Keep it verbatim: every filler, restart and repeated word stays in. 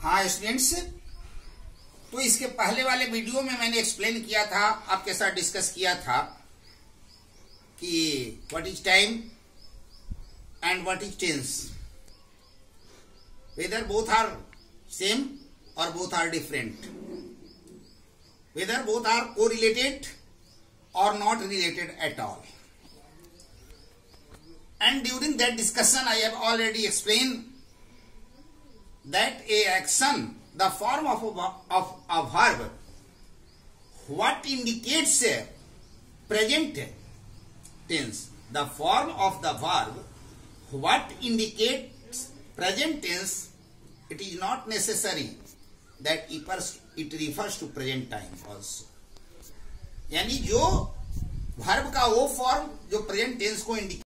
हाँ स्टूडेंट्स, तो इसके पहले वाले वीडियो में मैंने एक्सप्लेन किया था, आपके साथ डिस्कस किया था कि what is time and what is tense, whether both are same और both are different, whether both are correlated और not related at all. And during that discussion I have already explained that a action, the form of a, of a verb, what indicates a present tense, the form of the verb what indicates present tense, it is not necessary that it refers to present time also. यानी जो verb का वो form जो present tense को indicate